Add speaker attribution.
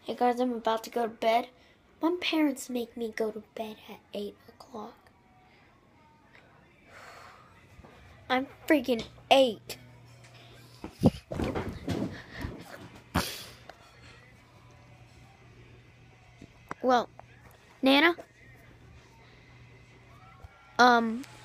Speaker 1: Hey guys, I'm about to go to bed. My parents make me go to bed at 8 o'clock. I'm freaking 8. Well, Nana,